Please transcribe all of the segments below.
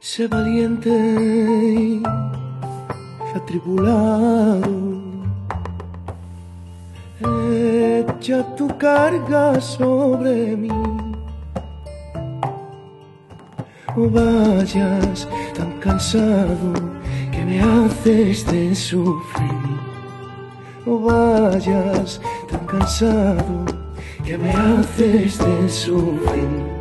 Sé valiente y atribulado, echa tu carga sobre mí. No vayas tan cansado que me haces de sufrir. No vayas tan cansado que me haces de sufrir.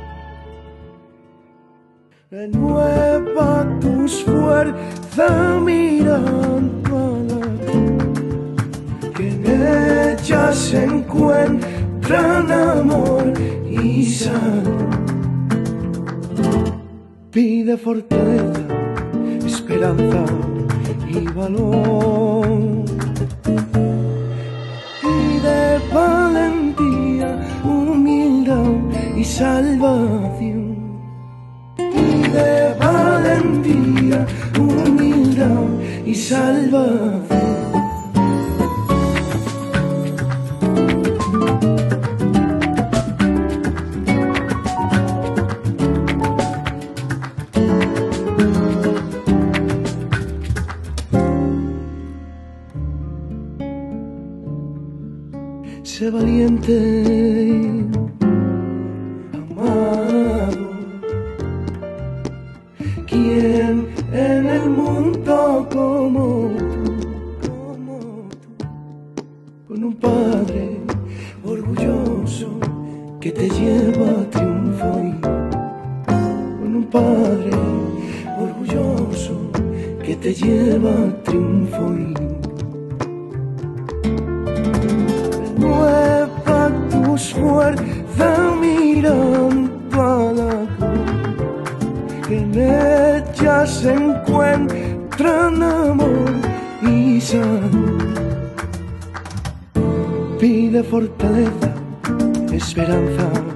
Renueva tus fuerzas mirando a la cruz, que en ella se encuentran amor y salud. Pide fortaleza, esperanza y valor. Pide valentía, humildad y salvación. Pide valentía, humildad y salvación. Sé valiente, amado. ¿Quién en el mundo como tú? Con un padre orgulloso que te lleva a triunfo y con un padre orgulloso que te lleva a triunfo y renueva tus fuerzas mirando a la cruz, que en ella se encuentran amor y salud. Pide fortaleza, esperanza